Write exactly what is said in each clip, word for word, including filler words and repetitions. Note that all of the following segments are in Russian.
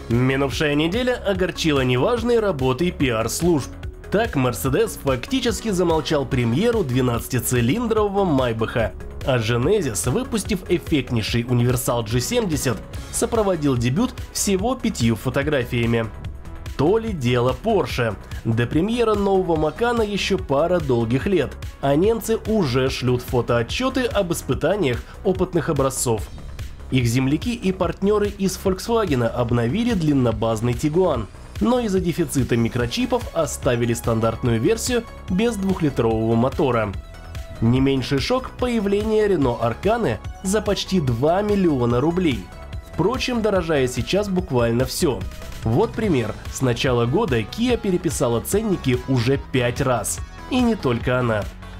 Минувшая неделя огорчила неважной работой пиар-служб. Так Mercedes фактически замолчал премьеру двенадцатицилиндрового Майбаха, а Genesis, выпустив эффектнейший универсал джи семьдесят, сопроводил дебют всего пятью фотографиями. То ли дело Porsche. До премьеры нового Макана еще пара долгих лет, а немцы уже шлют фотоотчеты об испытаниях опытных образцов. Их земляки и партнеры из Volkswagen обновили длиннобазный Tiguan, но из-за дефицита микрочипов оставили стандартную версию без двухлитрового мотора. Не меньший шок – появление Renault Arcane за почти два миллиона рублей. Впрочем, дорожает сейчас буквально все. Вот пример. С начала года Kia переписала ценники уже пять раз. И не только она.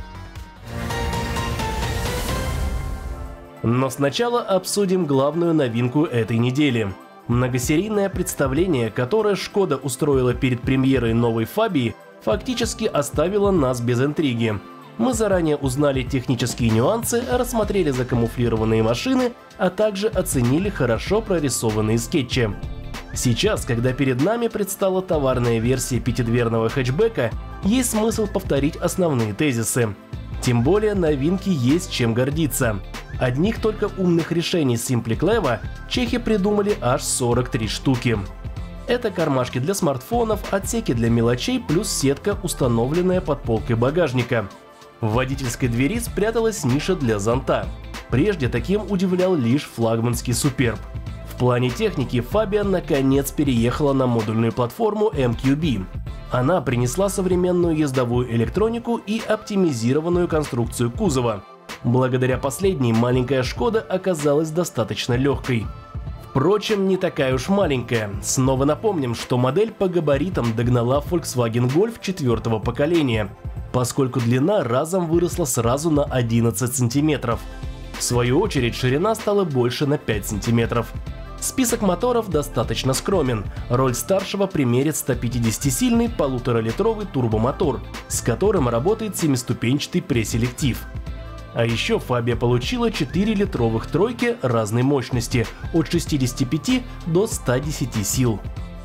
Но сначала обсудим главную новинку этой недели. Многосерийное представление, которое Шкода устроила перед премьерой новой Фабии, фактически оставило нас без интриги. Мы заранее узнали технические нюансы, рассмотрели закамуфлированные машины, а также оценили хорошо прорисованные скетчи. Сейчас, когда перед нами предстала товарная версия пятидверного хэтчбека, есть смысл повторить основные тезисы. Тем более новинки есть чем гордиться. Одних только умных решений SimplyClevo чехи придумали аж сорок три штуки. Это кармашки для смартфонов, отсеки для мелочей плюс сетка, установленная под полкой багажника. В водительской двери спряталась ниша для зонта. Прежде таким удивлял лишь флагманский Superb. В плане техники Фабия наконец переехала на модульную платформу эм кью би. Она принесла современную ездовую электронику и оптимизированную конструкцию кузова. Благодаря последней маленькая Шкода оказалась достаточно легкой. Впрочем, не такая уж маленькая. Снова напомним, что модель по габаритам догнала Volkswagen Golf четвертого поколения, поскольку длина разом выросла сразу на одиннадцать сантиметров. В свою очередь ширина стала больше на пять сантиметров. Список моторов достаточно скромен. Роль старшего примерит сто пятидесятисильный полуторалитровый турбомотор, с которым работает семиступенчатый преселектив. А еще Фабия получила четыре литровых тройки разной мощности от шестидесяти пяти до ста десяти сил.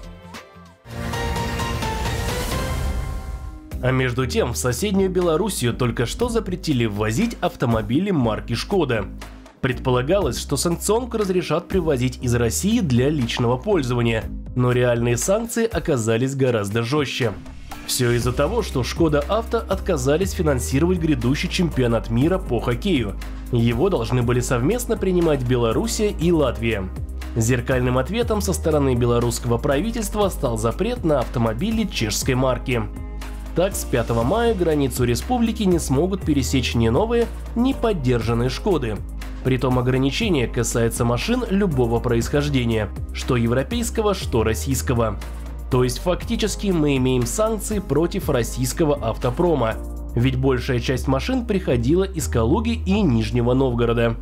А между тем в соседнюю Белоруссию только что запретили ввозить автомобили марки Шкода. Предполагалось, что санкционку разрешат привозить из России для личного пользования, но реальные санкции оказались гораздо жестче. Все из-за того, что Шкода Авто отказались финансировать грядущий чемпионат мира по хоккею. Его должны были совместно принимать Белоруссия и Латвия. Зеркальным ответом со стороны белорусского правительства стал запрет на автомобили чешской марки. Так, с пятого мая границу республики не смогут пересечь ни новые, ни поддержанные Шкоды. Притом ограничение касается машин любого происхождения, что европейского, что российского. То есть фактически мы имеем санкции против российского автопрома, ведь большая часть машин приходила из Калуги и Нижнего Новгорода.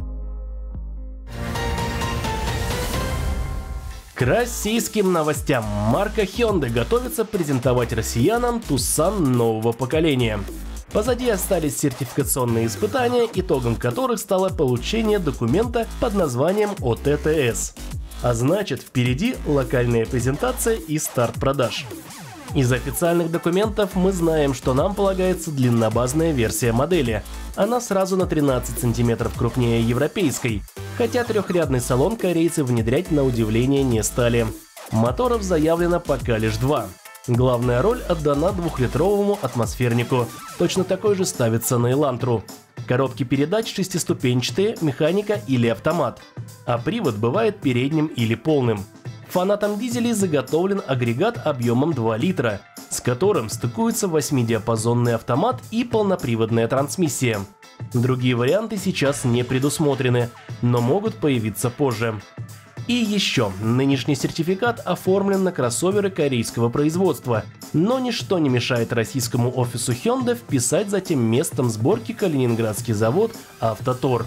К российским новостям. Марка Hyundai готовится презентовать россиянам Tucson нового поколения. Позади остались сертификационные испытания, итогом которых стало получение документа под названием о тэ тэ эс. А значит, впереди локальная презентация и старт продаж. Из официальных документов мы знаем, что нам полагается длиннобазная версия модели. Она сразу на тринадцать сантиметров крупнее европейской, хотя трехрядный салон корейцы внедрять на удивление не стали. Моторов заявлено пока лишь два. Главная роль отдана двухлитровому атмосфернику, точно такой же ставится на Элантру. Коробки передач шестиступенчатые, механика или автомат, а привод бывает передним или полным. Фанатам дизелей заготовлен агрегат объемом два литра, с которым стыкуются восьмидиапазонный автомат и полноприводная трансмиссия. Другие варианты сейчас не предусмотрены, но могут появиться позже. И еще, нынешний сертификат оформлен на кроссоверы корейского производства, но ничто не мешает российскому офису Hyundai вписать затем местом сборки калининградский завод «Автотор».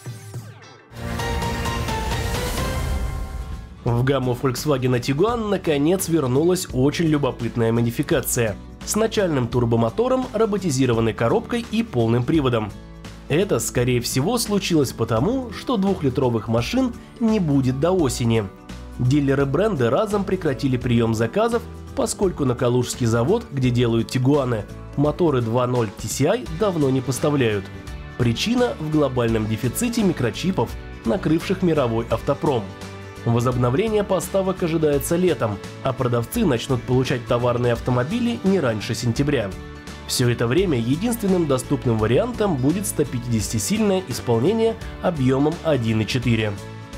В гамму Volkswagen Tiguan наконец вернулась очень любопытная модификация с начальным турбомотором, роботизированной коробкой и полным приводом. Это, скорее всего, случилось потому, что двухлитровых машин не будет до осени. Дилеры бренда разом прекратили прием заказов, поскольку на Калужский завод, где делают Тигуаны, моторы два ноль ти си ай давно не поставляют. Причина в глобальном дефиците микрочипов, накрывших мировой автопром. Возобновление поставок ожидается летом, а продавцы начнут получать товарные автомобили не раньше сентября. Все это время единственным доступным вариантом будет сто пятидесятисильное исполнение объемом один и четыре.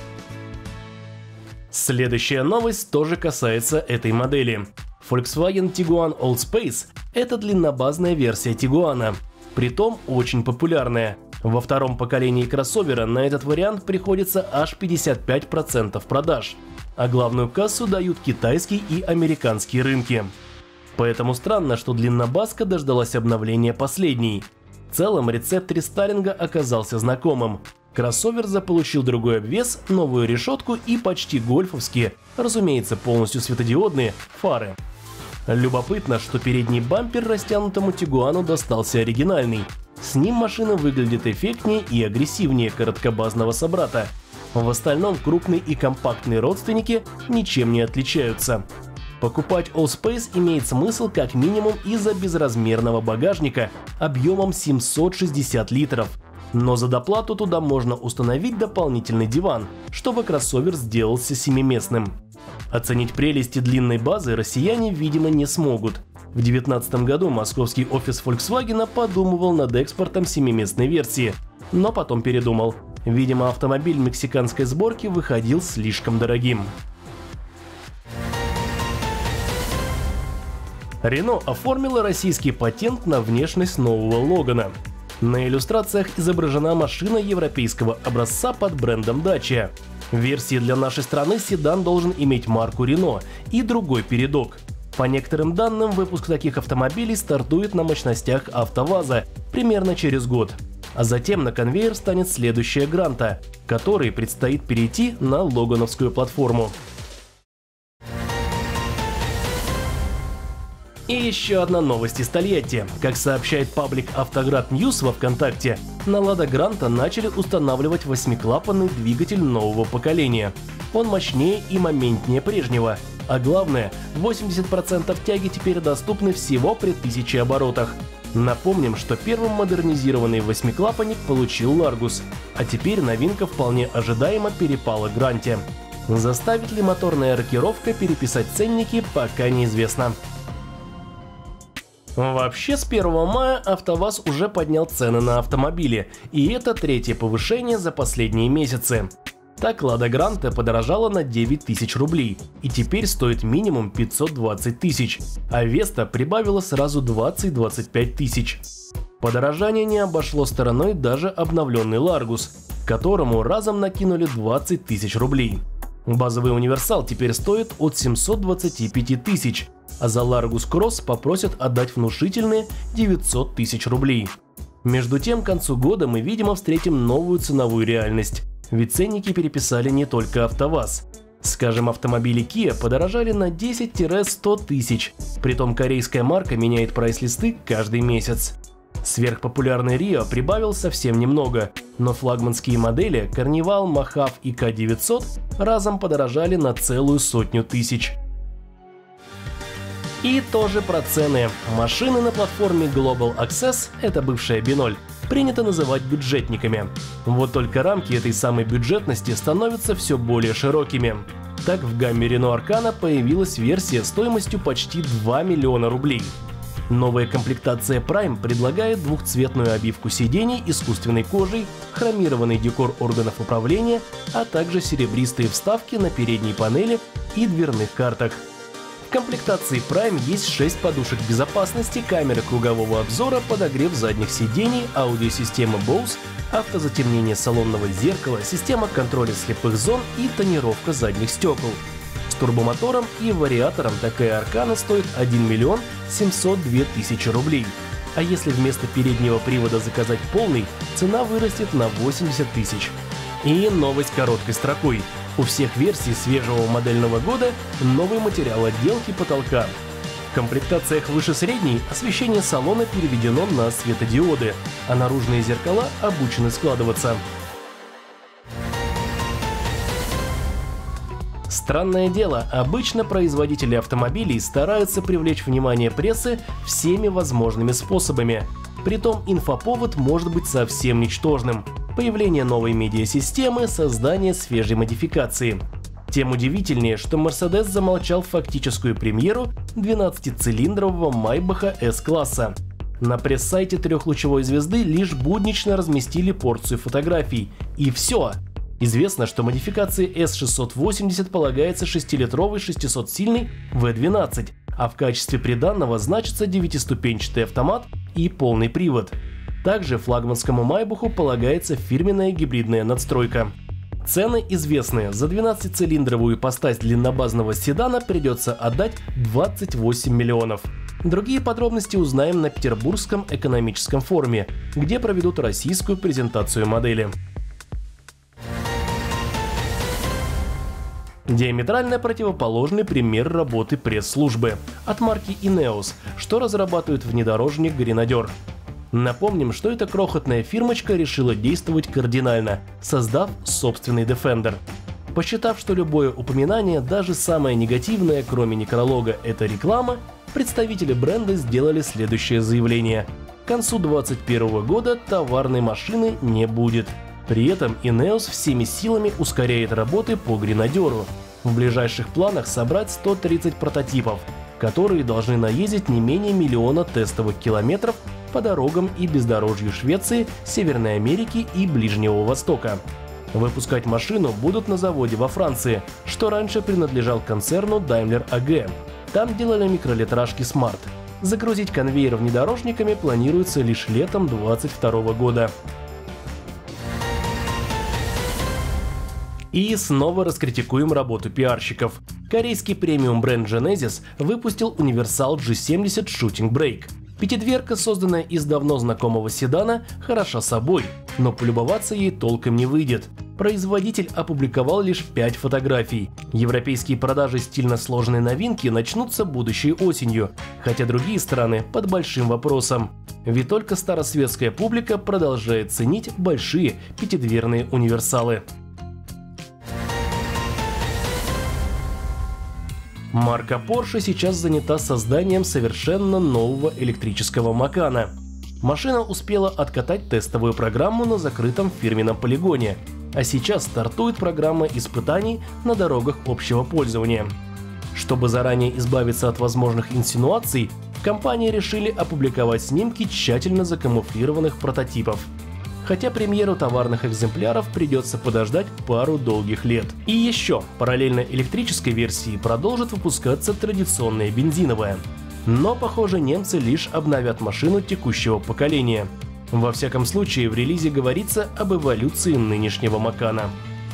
Следующая новость тоже касается этой модели. Volkswagen Tiguan Allspace – это длиннобазная версия Тигуана, притом очень популярная. Во втором поколении кроссовера на этот вариант приходится аж пятьдесят пять процентов продаж, а главную кассу дают китайский и американские рынки. Поэтому странно, что длиннобазка дождалась обновления последней. В целом рецепт рестайлинга оказался знакомым. Кроссовер заполучил другой обвес, новую решетку и почти гольфовские, разумеется полностью светодиодные, фары. Любопытно, что передний бампер растянутому Тигуану достался оригинальный. С ним машина выглядит эффектнее и агрессивнее короткобазного собрата. В остальном крупные и компактные родственники ничем не отличаются. Покупать Allspace имеет смысл как минимум из-за безразмерного багажника объемом семьсот шестьдесят литров. Но за доплату туда можно установить дополнительный диван, чтобы кроссовер сделался семиместным. Оценить прелести длинной базы россияне, видимо, не смогут. В две тысячи девятнадцатом году московский офис Volkswagen подумывал над экспортом семиместной версии, но потом передумал. Видимо, автомобиль мексиканской сборки выходил слишком дорогим. Renault оформила российский патент на внешность нового Логана. На иллюстрациях изображена машина европейского образца под брендом Dacia. В версии для нашей страны седан должен иметь марку Renault и другой передок. По некоторым данным, выпуск таких автомобилей стартует на мощностях АвтоВАЗа примерно через год. А затем на конвейер станет следующая Гранта, которой предстоит перейти на логановскую платформу. И еще одна новость из Тольятти. Как сообщает паблик Автоград Ньюс во ВКонтакте, на Лада Гранта начали устанавливать восьмиклапанный двигатель нового поколения. Он мощнее и моментнее прежнего. А главное, восемьдесят процентов тяги теперь доступны всего при тысяче оборотах. Напомним, что первым модернизированный восьмиклапанник получил Ларгус, а теперь новинка вполне ожидаемо перепала Гранте. Заставит ли моторная рокировка переписать ценники, пока неизвестно. Вообще, с первого мая АвтоВАЗ уже поднял цены на автомобили, и это третье повышение за последние месяцы. Так, Лада Гранта подорожала на девять тысяч рублей и теперь стоит минимум пятьсот двадцать тысяч, а Веста прибавила сразу двадцать-двадцать пять тысяч. Подорожание не обошло стороной даже обновленный Ларгус, которому разом накинули двадцать тысяч рублей. Базовый универсал теперь стоит от семисот двадцати пяти тысяч, а за Ларгус Кросс попросят отдать внушительные девятьсот тысяч рублей. Между тем, к концу года мы, видимо, встретим новую ценовую реальность, ведь ценники переписали не только АвтоВАЗ. Скажем, автомобили Kia подорожали на десять-сто тысяч, притом корейская марка меняет прайс-листы каждый месяц. Сверхпопулярный Рио прибавил совсем немного, но флагманские модели Carnival, Mojave и К девятьсот разом подорожали на целую сотню тысяч. И тоже про цены. Машины на платформе Global Access, это бывшая би ноль, принято называть бюджетниками. Вот только рамки этой самой бюджетности становятся все более широкими. Так, в гамме Renault Arcana появилась версия стоимостью почти два миллиона рублей. Новая комплектация Prime предлагает двухцветную обивку сидений искусственной кожей, хромированный декор органов управления, а также серебристые вставки на передней панели и дверных картах. В комплектации Prime есть шесть подушек безопасности, камеры кругового обзора, подогрев задних сидений, аудиосистема Bose, автозатемнение салонного зеркала, система контроля слепых зон и тонировка задних стекол. С турбомотором и вариатором такая Arcana стоит один миллион семьсот две тысячи рублей. А если вместо переднего привода заказать полный, цена вырастет на восемьдесят тысяч. И новость короткой строкой. У всех версий свежего модельного года новый материал отделки потолка. В комплектациях выше средней освещение салона переведено на светодиоды, а наружные зеркала обучены складываться. Странное дело, обычно производители автомобилей стараются привлечь внимание прессы всеми возможными способами. Притом инфоповод может быть совсем ничтожным. Появление новой медиасистемы, создание свежей модификации. Тем удивительнее, что Mercedes замолчал фактическую премьеру двенадцатицилиндрового Майбаха эс-класса. На пресс-сайте трехлучевой звезды лишь буднично разместили порцию фотографий. И все. Известно, что модификации эс шестьсот восемьдесят полагается шестилитровый шестисотсильный вэ двенадцать, а в качестве приданного значится девятиступенчатый автомат и полный привод. Также флагманскому Майбаху полагается фирменная гибридная надстройка. Цены известны. За двенадцатицилиндровую ипостась длиннобазного седана придется отдать двадцать восемь миллионов. Другие подробности узнаем на Петербургском экономическом форуме, где проведут российскую презентацию модели. Диаметрально противоположный пример работы пресс-службы от марки Ineos, что разрабатывает внедорожник Grenadier. Напомним, что эта крохотная фирмочка решила действовать кардинально, создав собственный Defender. Посчитав, что любое упоминание, даже самое негативное, кроме некролога, это реклама, представители бренда сделали следующее заявление. К концу две тысячи двадцать первого года товарной машины не будет. При этом Ineos всеми силами ускоряет работы по Гренадеру. В ближайших планах собрать сто тридцать прототипов, которые должны наездить не менее миллиона тестовых километров по дорогам и бездорожью Швеции, Северной Америки и Ближнего Востока. Выпускать машину будут на заводе во Франции, что раньше принадлежал концерну Daimler эй джи. Там делали микролитражки Smart. Загрузить конвейер внедорожниками планируется лишь летом две тысячи двадцать второго года. И снова раскритикуем работу пиарщиков. Корейский премиум бренд Genesis выпустил универсал джи семьдесят Shooting Brake. Пятидверка, созданная из давно знакомого седана, хороша собой, но полюбоваться ей толком не выйдет. Производитель опубликовал лишь пять фотографий. Европейские продажи стильно сложной новинки начнутся будущей осенью, хотя другие страны под большим вопросом. Ведь только старосветская публика продолжает ценить большие пятидверные универсалы. Марка Porsche сейчас занята созданием совершенно нового электрического Макана. Машина успела откатать тестовую программу на закрытом фирменном полигоне, а сейчас стартует программа испытаний на дорогах общего пользования. Чтобы заранее избавиться от возможных инсинуаций, в компании решили опубликовать снимки тщательно закамуфлированных прототипов. Хотя премьеру товарных экземпляров придется подождать пару долгих лет. И еще, параллельно электрической версии продолжит выпускаться традиционная бензиновая. Но, похоже, немцы лишь обновят машину текущего поколения. Во всяком случае, в релизе говорится об эволюции нынешнего Макана.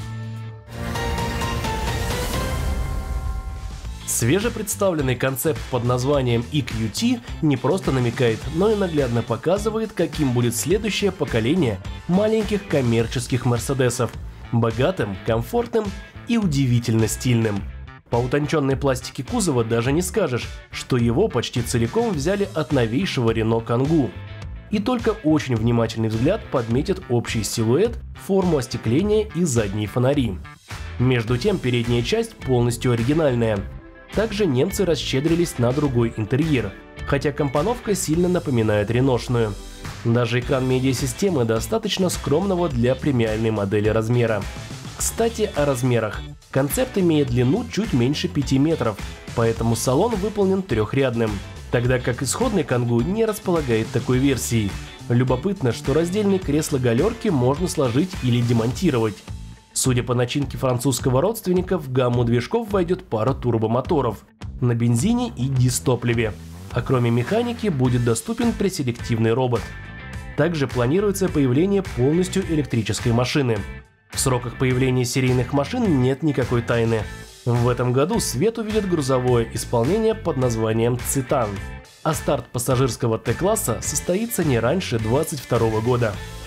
Свежепредставленный концепт под названием и кью ти не просто намекает, но и наглядно показывает, каким будет следующее поколение маленьких коммерческих мерседесов – богатым, комфортным и удивительно стильным. По утонченной пластике кузова даже не скажешь, что его почти целиком взяли от новейшего Renault Kangoo. И только очень внимательный взгляд подметит общий силуэт, форму остекления и задние фонари. Между тем, передняя часть полностью оригинальная. Также немцы расщедрились на другой интерьер, хотя компоновка сильно напоминает реношную. Даже экран медиасистемы достаточно скромного для премиальной модели размера. Кстати, о размерах. Концепт имеет длину чуть меньше пяти метров, поэтому салон выполнен трехрядным, тогда как исходный Kangoo не располагает такой версией. Любопытно, что раздельные кресла-галерки можно сложить или демонтировать. Судя по начинке французского родственника, в гамму движков войдет пара турбомоторов на бензине и дизтопливе, а кроме механики будет доступен преселективный робот. Также планируется появление полностью электрической машины. В сроках появления серийных машин нет никакой тайны. В этом году свет увидит грузовое исполнение под названием Цитан, а старт пассажирского Т-класса состоится не раньше две тысячи двадцать второго года.